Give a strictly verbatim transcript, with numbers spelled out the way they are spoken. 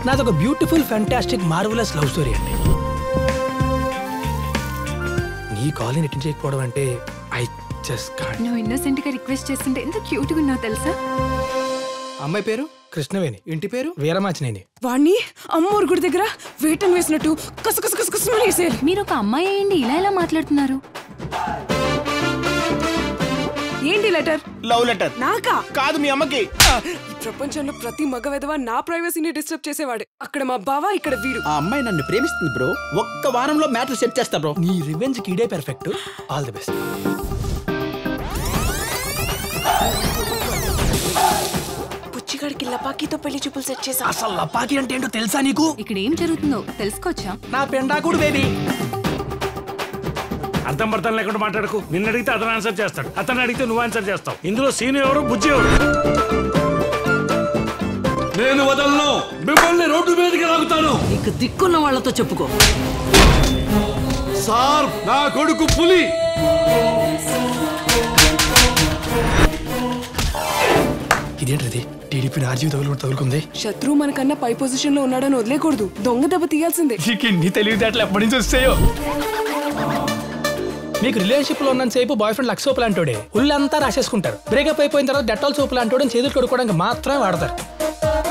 నాదొక beautiful fantastic marvellous love story అండి. నీ కాలేజ్ అటెండ్ చేయకపోవడం అంటే ఐ జస్ట్ కాంట్. నువ్వు ఇన్నోసెంట్ గా రిక్వెస్ట్ చేస్తుంటే ఎంత క్యూట్ గా ఉన్నావు తెలుసా? అమ్మాయి పేరు కృష్ణవేణి, ఇంటి పేరు వీరమాచినేని. వాణ్ణి అమ్మోరు గుడి దగ్గర వేటం వేసినట్టు కసకస కసకసమని వేసేయాలి. మీరు ఒక అమ్మాయి అయ్యండి ఇలా ఎలా మాట్లాడుతున్నారు? ఏంటి లెటర్? Love letter. నాకా? కాదు, మీ అమ్మకి. ఈ ప్రపంచంలో ప్రతి మగ విధవ నా ప్రైవసీని డిస్టర్బ్ చేసేవాడే. అక్కడ మా బావ, ఇక్కడ వీడు. ఆ అమ్మాయి నన్ను ప్రేమిస్తుంది బ్రో. ఒక్క వారంలో మ్యాటర్ సెట్ చేస్తా బ్రో. నీ రివెంజ్ కి ఇడే పర్ఫెక్ట్. All the best. పుచ్చిగాడికి లపాకీతో పెళ్లి చూపులు సెట్ చేసా. అసలు లపాకి అంటే ఏంటో తెలుసా నీకు? ఇక్కడ ఏం జరుగుతుందో తెలుసుకోవచ్చా? నా పెండాకుడు బేబీ. అర్థం పడతాను లేకుండా మాట్లాడకు. నిన్ను అడిగితే అతను ఆన్సర్ చేస్తాడు, అతను అడిగితే నువ్వు ఆన్సర్ చేస్తావు. ఇందులో సీను ఎవరు, బుజ్జి ఎవరు? నేను వదలను, మిమ్మల్ని రోడ్డు మీదకి లాగుతాను. నీకు దిక్కున్న వాళ్ళతో చెప్పుకో. సార్, నా కొడుకు పులి. ఇదేంటిది? టీడీపీ ఆర్జీవి తగులు తగులుకుంది. శత్రువు మనకన్నా పై పొజిషన్ లో ఉన్నాడని వదిలేకూడదు. దొంగ దెబ్బ తీయాల్సిందే. నీ తెలివితేటలు ఎప్పటి నుంచి వస్తాయో. మీకు రిలేషన్షిప్ లో ఉన్న సేపు బాయ్ ఫ్రెండ్ లక్స్ సోపు లాంటోడే ఉళ్ళంతా రాసేసుకుంటారు. బ్రేకప్ అయిపోయిన తర్వాత డెటాల్ సోపు లాంటోడని చేతులు కొడుకోవడానికి మాత్రమే వాడతారు.